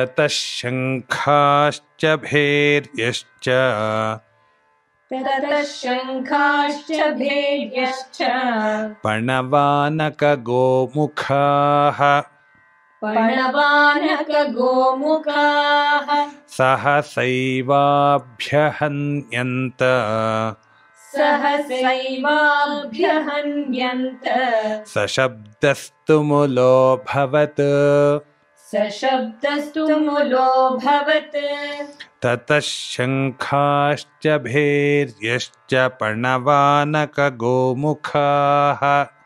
ततः शङ्खाश्च भैर्यश्च पणवानकगोमुखाः सहसैवाभ्यहन्यन्त सशब्दस्तु मुलोऽभवत् ततः शङ्खाश्च भैर्यश्च पणवानकगोमुखाः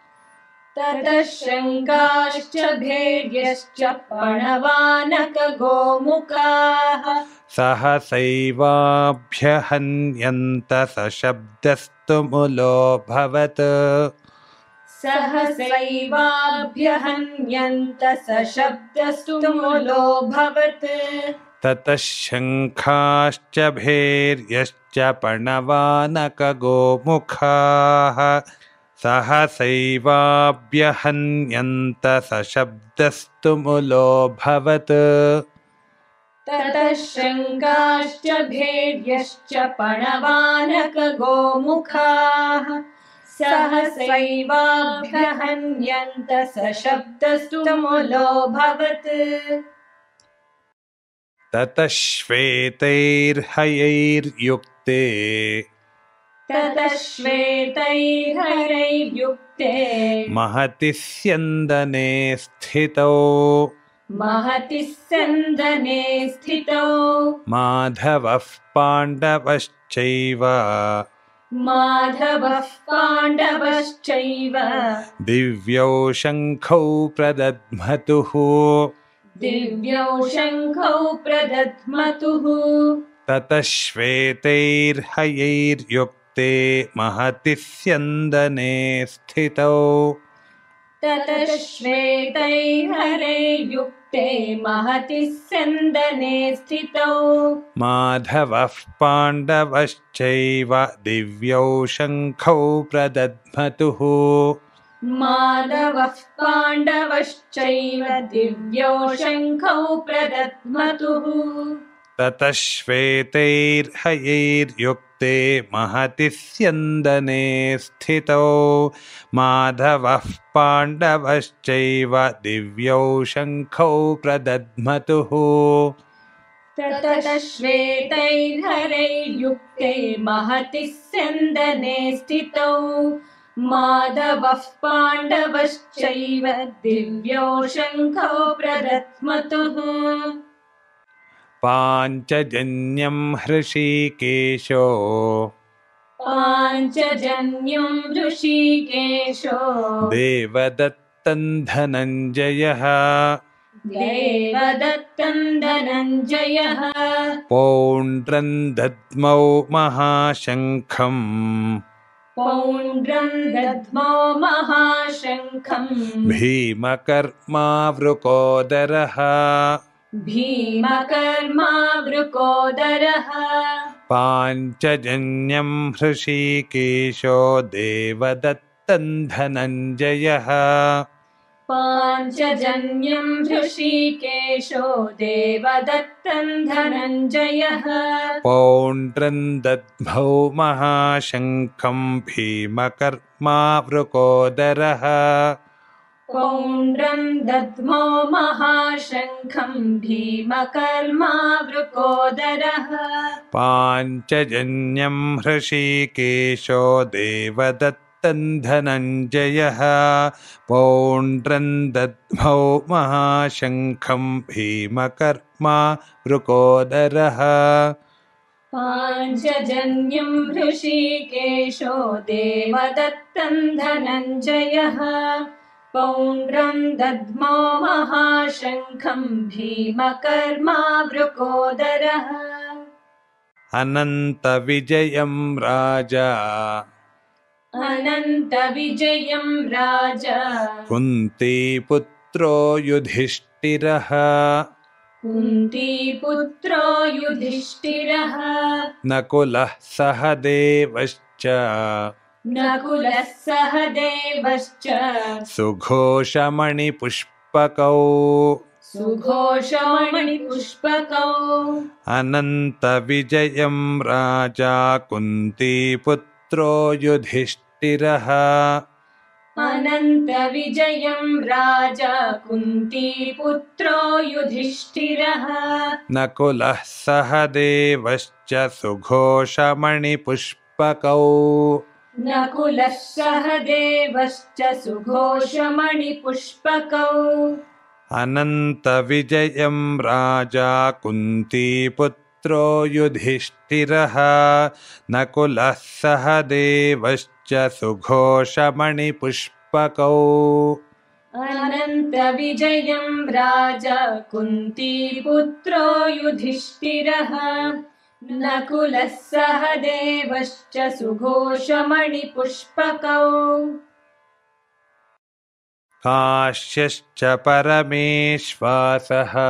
सहसैवाभ्यहन्यन्त सशब्दस्तु मुलोऽभवत् ततः शङ्खाश्च भैर्यश्च पणवानकगोमुखाः सहसैवाभ्यहन्यन्त सशब्दस्तु मुलोऽभवत् ततः श्वेतैर्हयैर्युक्ते महति स्यन्दने स्थितौ माधवः पाण्डवश्चैव दिव्यौ शङ्खौ प्रदध्मतुः ततः श्वेतैर्हयैर्युक्ते महति स्यन्दने स्थितौ माधवः पाण्डवश्चैव दिव्यौ शङ्खौ प्रदध्मतुः ततः श्वेतैर्हयैर्युक्ते महति स्यन्दने स्थितौ माधवः पाण्डवश्चैव दिव्यौ शङ्खौ प्रदध्मतुः पाञ्चजन्यं हृषीकेशो देवदत्तं धनञ्जयः पौण्ड्रं दद्मौ महाशङ्खम् भीमकर्मावृकोदरः पाञ्चजन्यं हृषीकेशो देवदत्तं धनञ्जयः पौण्ड्रं दद्मौ महाशङ्खं भीमकर्मावृकोदरः पाञ्चजन्यं हृषीकेशो देवदत्तं धनञ्जयः पौण्ड्रं दद्मौ महाशङ्खं भीमकर्मावृकोदरः पाञ्चजन्यं हृषीकेशो देवदत्तं धनञ्जयः पौण्ड्रं दद्मो महाशङ्खं भीमकर्मावृकोदरः अनन्तविजयं राजा कुन्तीपुत्रो युधिष्ठिरः नकुलः सहदेवश्च सुघोषमणिपुष्पकौ सुघोषमणिपुष्पकौ अनन्तविजयं राजा कुन्तीपुत्रो युधिष्ठिरः अनन्तविजयं राजा कुन्तीपुत्रो युधिष्ठिरः नकुलः सहदेवश्च सुघोषमणिपुष्पकौ नकुलः सहदेवश्च सुघोषमणिपुष्पकौ अनन्तविजयं राजा कुन्तीपुत्रो युधिष्ठिरः नकुलः सहदेवश्च सुघोषमणिपुष्पकौ अनन्तविजयं राजा कुन्तीपुत्रो युधिष्ठिरः नकुलः सहदेवश्च सुघोषमणिपुष्पकौ काश्यश्च परमेश्वासः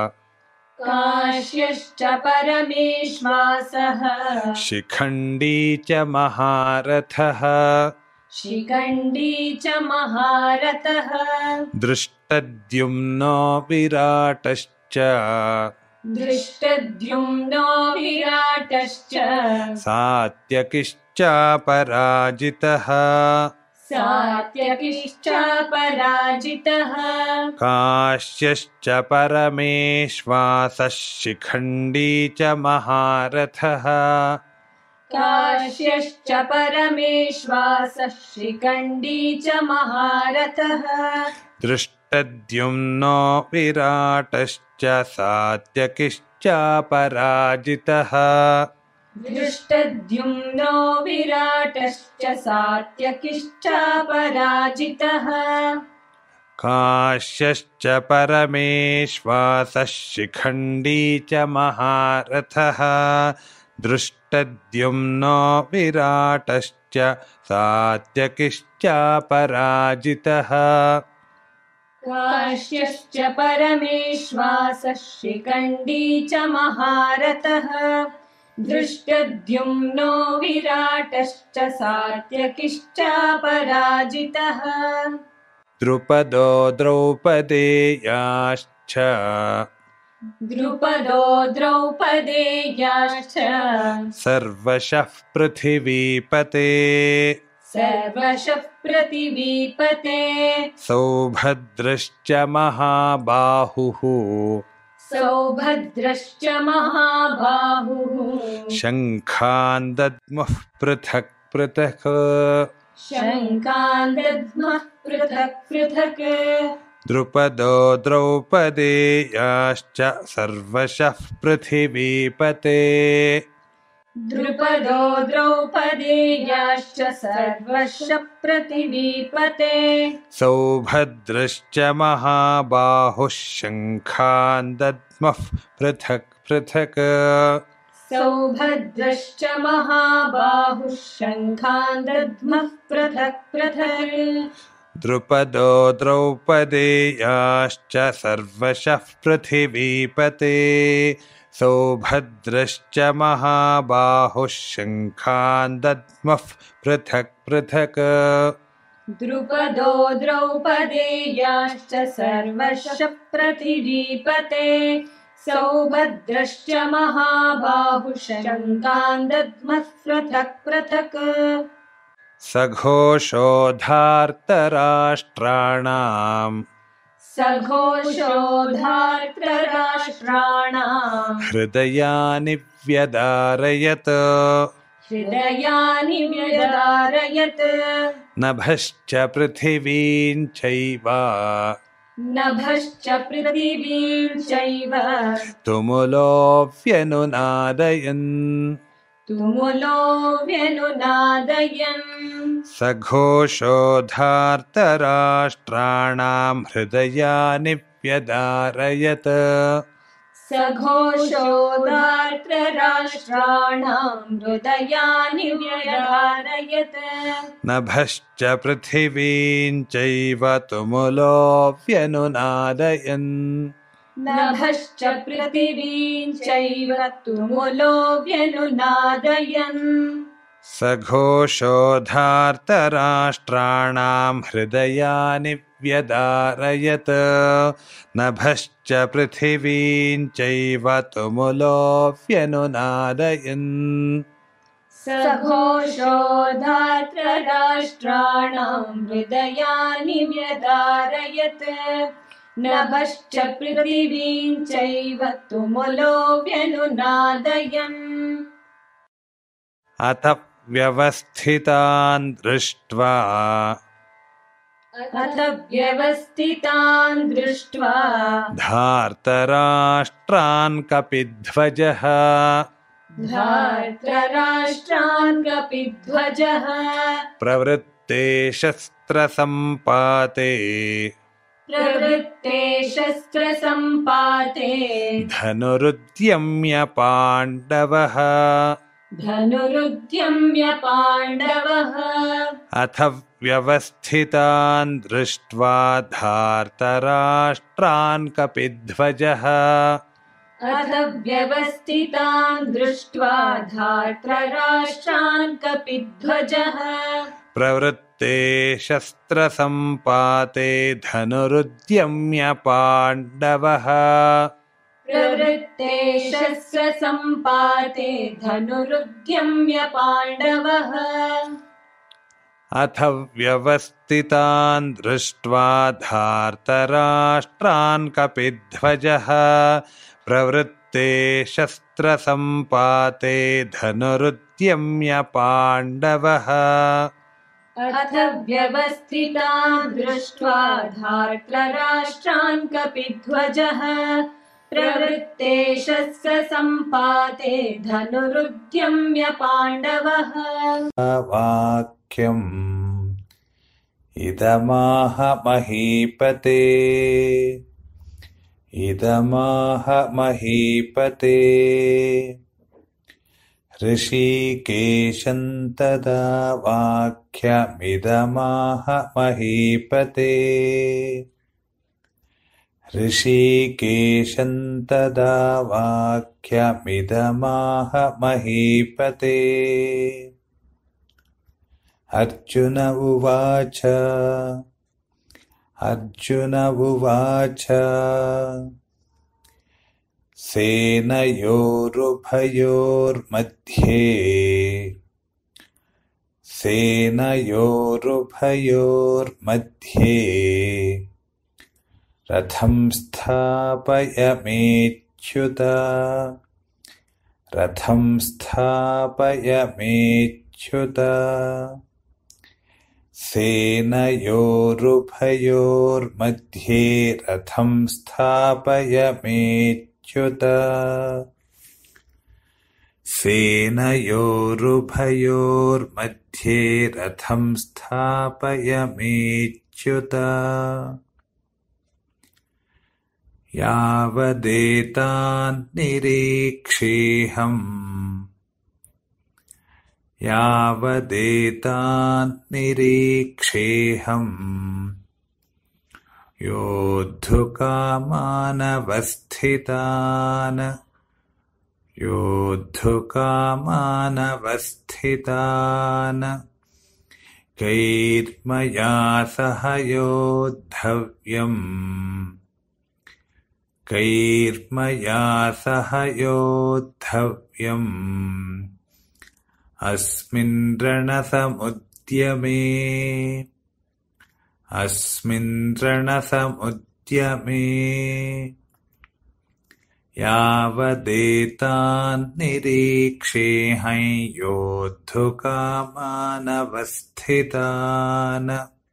काश्यश्च परमेश्वासः शिखण्डी च महारथः शिखण्डी च महारथः दृष्टद्युम्नो विराटश्च दृष्टद्युम्नो विराटश्च सात्यकिश्चापराजितः सात्यकिश्चापराजितः काश्यश्च परमेश्वासः शिखण्डी च महारथः काश्यश्च परमेश्वासः शिखण्डी च महारथः दृष्टद्युम्नो विराटश्च सात्यकिश्चापराजितः दृष्टद्युम्नो विराटश्च सात्यकिश्चापराजितः काश्यश्च परमेश्वासः शिखण्डी च महारथः दृष्टद्युम्नो विराटश्च सात्यकिश्चापराजितः काश्यश्च परमेश्वासः शिखण्डी च महारथः दृष्टद्युम्नो विराटश्च सात्यकिश्चापराजितः द्रुपदो द्रौपदेयाश्च द्रुपदो द्रौपदेयाश्च सर्वशः पृथिवीपते सर्वशः पृथिवीपते सौभद्रश्च महाबाहुः सौभद्रश्च महाबाहुः शङ्खान् दद्मुः पृथक् पृथक् शङ्खान् दद्मः पृथक् पृथक् द्रुपदो द्रौपदेयाश्च सर्वशः पृथिवीपते द्रुपदो द्रौपदेयाश्च सर्वशः पृथिवीपते सौभद्रश्च महाबाहुः शङ्खान् दद्मुः पृथक् पृथक् सौभद्रश्च महाबाहुः शङ्खान् दद्मः पृथक् पृथक् द्रुपदो द्रौपदेयाश्च सर्वशः पृथिवीपते सौभद्रश्च महाबाहुः शङ्खान् दद्मुः पृथक् पृथक् द्रुपदो द्रौपदेयाश्च सर्वशः पृथिवीपते सौभद्रश्च महाबाहुः शङ्खान् दद्मः पृथक् पृथक् सघोषोधार्तराष्ट्राणाम् सघोषोधार्तराष्ट्राणाम् हृदयानि व्यदारयत् हृदयानि व्यदारयत् नभश्च पृथिवीं चैव नभश्च पृथिवीं चैव तुमुलो व्यनुनादयन् तुमुलो व्यनुनादयन् सघोषोधार्तराष्ट्राणां हृदयानि व्यदारयत् सघोषोधार्तराष्ट्राणां हृदयानि व्यदारयत् नभश्च पृथिवीं चैव तुमुलो व्यनुनादयन् नभश्च पृथिवीं चैव तुमुलो व्यनुनादयन् सघोषोधार्तराष्ट्राणां हृदयानि व्यदारयत् नभश्च पृथिवीं चैव तुमुलो व्यनुनादयन् सघोषो धार्तराष्ट्राणां हृदयानि व्यदारयत् नभश्च पृथिवीं चैव तुमुलो व्यनुनादयन् अथ व्यवस्थितान् दृष्ट्वा धार्तराष्ट्रान् कपिध्वजः प्रवृत्ते शस्त्रसम्पाते धनुरुद्यम्य पाण्डवः अथ व्यवस्थितान् दृष्ट्वा धार्तराष्ट्रान् कपिध्वजः प्रवृत्ते शस्त्रसम्पाते धनुरुद्यम्य पाण्डवः अथ व्यवस्थितान् दृष्ट्वा धार्तराष्ट्रान् कपिध्वजः प्रवृत्ते शस्त्रसम्पाते धनुरुद्यम्य पाण्डवः अथ व्यवस्थितान् दृष्ट्वा धार्तराष्ट्रान् कपिध्वजः प्रवृत्ते शस्त्रसम्पाते धनुरुद्यम्य पाण्डवः वाक्यम् इदमाह महीपते ऋषिकेशं तदा वाक्यमिदमाह महीपते ऋषिकेशं तदा वाक्यमिदमाह महीपते अर्जुन उवाच सेनयोरुभयोर्मध्ये रथं स्थापयमेच्युत सेनयोरुभयोर्मध्ये रथं स्थापयमेच्युत सेनयोरुभयोर्मध्ये रथं स्थापयमेच्युत यावदेतान् निरीक्षेऽहम् योद्धुकामानवस्थितान् कैर्मया सह योद्धव्यम् अस्मिन् रणसमुद्यमे यावदेतान् निरीक्षेऽहं योद्धुकामानवस्थितान्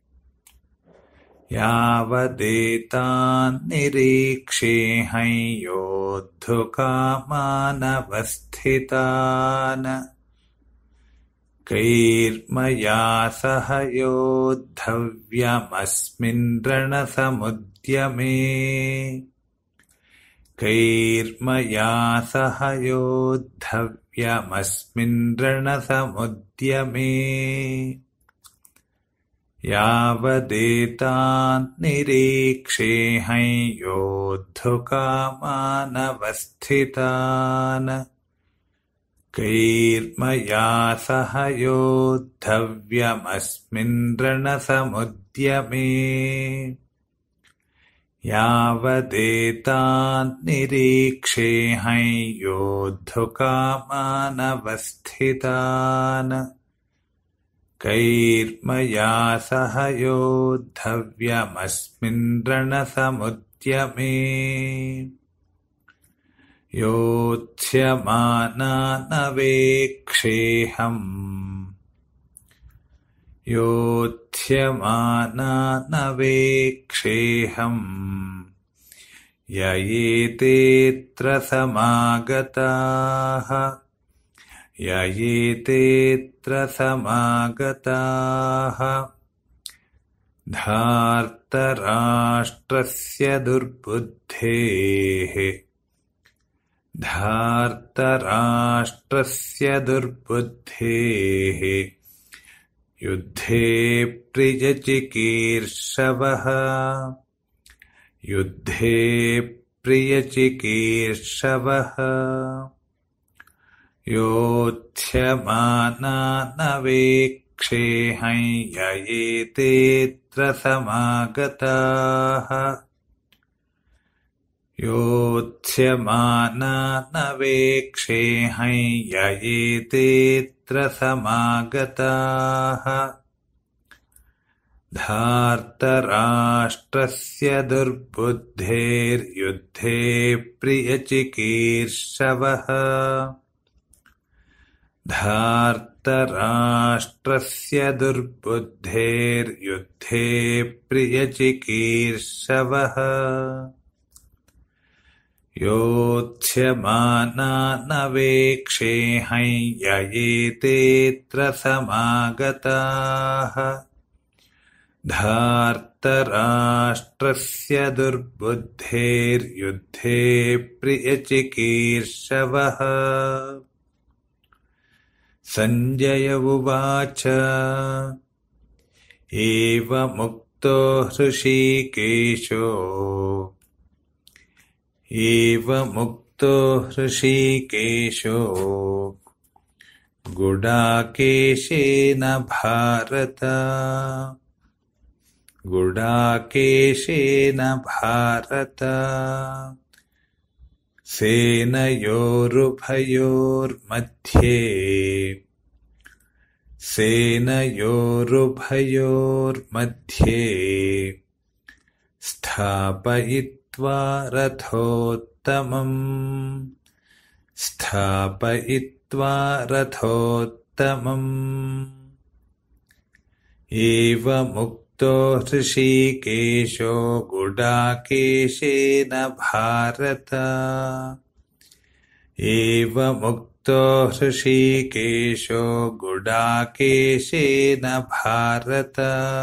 कैर्मया सह योद्धव्यमस्मिन् रणसमुद्यमे यावदेतान् निरीक्षेऽहं योद्धुकामानवस्थितान् कैर्मया सह योद्धव्यमस्मिन् रणसमुद्यमे यावदेतान् निरीक्षेऽहं योद्धुकामानवस्थितान् कैर्मया सह योद्धव्यमस्मिन् रणसमुद्यमे योत्स्यमानानवेक्षेऽहम् य एतेऽत्र समागताः धार्तराष्ट्रस्य दुर्बुद्धेः युद्धे प्रियचिकीर्षवः योत्स्यमानानवेक्षेऽहं य एतेऽत्र समागताः योत्स्यमानानवेक्षेऽहं य एतेऽत्र समागताः धार्तराष्ट्रस्य दुर्बुद्धेर्युद्धे प्रियचिकीर्षवः धार्तराष्ट्रस्य दुर्बुद्धेर्युद्धे प्रियचिकीर्षवः योत्स्यमानानवेक्षेऽहं य एतेऽत्र समागताः धार्तराष्ट्रस्य दुर्बुद्धेर्युद्धे प्रियचिकीर्षवः संजय उवाच एवमुक्तो हृषीकेशो गुडाकेशेन भारत सेनयोरुभयोर्मध्ये स्थापयित्वा रथोत्तमम् एवमुक्तो हृषीकेशो गुडाकेशेन भारत एवमुक्तो हृषीकेशो गुडाकेशेन भारत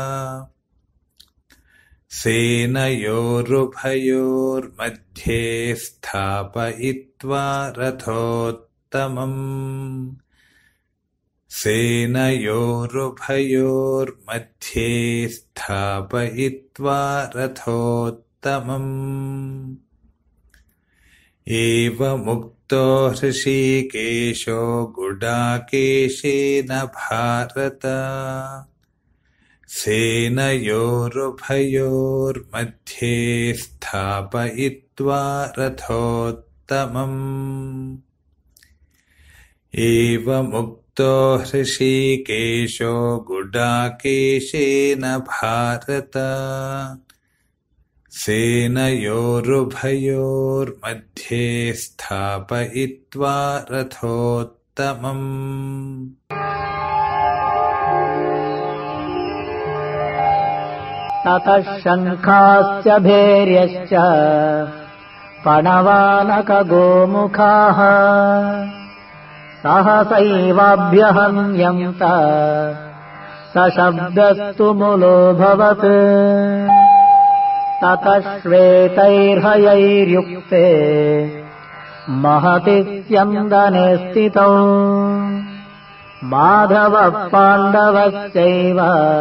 सेनयोरुभयोर्मध्ये स्थापयित्वा रथोत्तमम् सेनयोरुभयोर्मध्ये स्थापयित्वा रथोत्तमम् एवमुक्तो हृषीकेशो गुडाकेशेन भारत सेनयोरुभयोर्मध्ये स्थापयित्वा रथोत्तमम् एवमुक्तो हृषीकेशो गुडाकेशेन भारत सेनयोरुभयोर्मध्ये स्थापयित्वा रथोत्तमम् ततः शङ्खाश्च भैर्यश्च पणवानकगोमुखाः सहसैवाभ्यहन्यन्त सशब्दस्तु मुलोऽभवत् ततः श्वेतैर्हयैर्युक्ते महति स्यन्दने स्थितौ माधवः पाण्डवश्चैव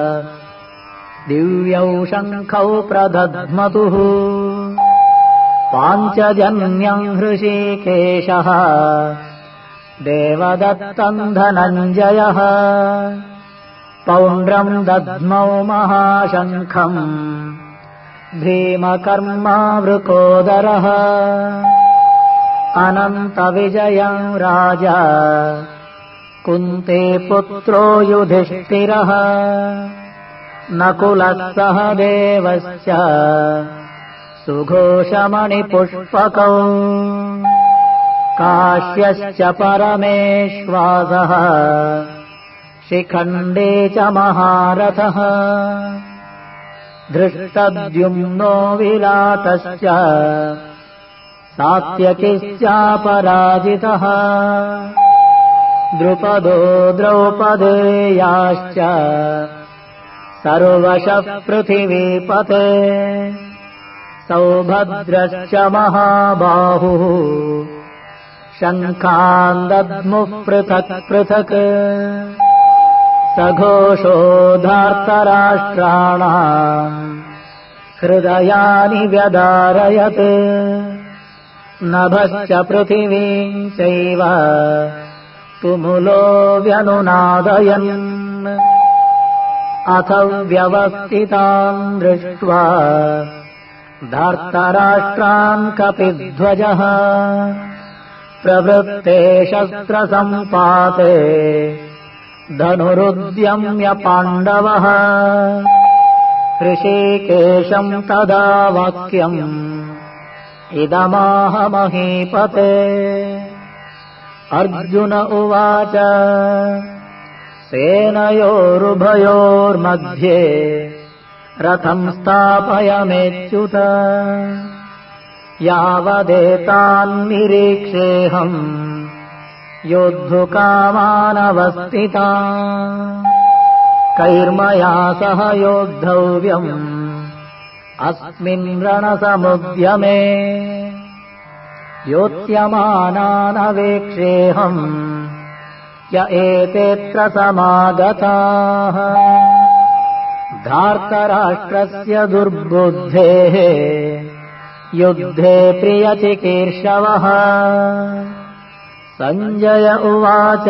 दिव्यौ शङ्खौ प्रदध्मतुः पाञ्चजन्यम् हृषीकेशः देवदत्तम् धनञ्जयः पौण्ड्रम् दद्मौ महाशङ्खम् भीमकर्मावृकोदरः अनन्तविजयम् राजा कुन्ती पुत्रो युधिष्ठिरः नकुलः सह देवश्च सुघोषमणिपुष्पकौ काश्यश्च परमेश्वासः शिखण्डी च महारथः धृष्टद्युम्नो विराटश्च सात्यकिश्चापराजितः द्रुपदो द्रौपदेयाश्च सर्वशः पृथिवीपते सौभद्रश्च महाबाहुः शङ्खान् दद्मुः पृथक् पृथक् सघोषो धार्तराष्ट्राणाम् हृदयानि व्यदारयत् नभश्च पृथिवीम् चैव तुमुलो व्यनुनादयन् अथ व्यवस्थितान् दृष्ट्वा धार्तराष्ट्रान् कपिध्वजः प्रवृत्ते शस्त्रसम्पाते धनुरुद्यम्य पाण्डवः ऋषिकेशम् तदा वाक्यम् इदमाह महीपते अर्जुन उवाच सेनयोरुभयोर्मध्ये रथम् स्थापयमेच्युत यावदेतान्निरीक्षेऽहम् योद्धुकामानवस्थितान् कैर्मया सह योद्धव्यम् अस्मिन् रणसमुद्यमे योत्स्यमानानवेक्षेऽहम् य एतेऽत्र समागताः धार्तराष्ट्रस्य दुर्बुद्धेः युद्धे प्रियचिकीर्षवः सञ्जय उवाच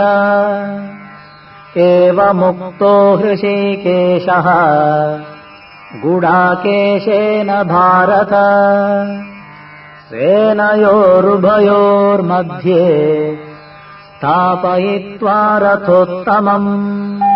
एवमुक्तो हृषीकेशः गुडाकेशेन भारत सेनयोरुभयोर्मध्ये स्थापयित्वा रथोत्तमम्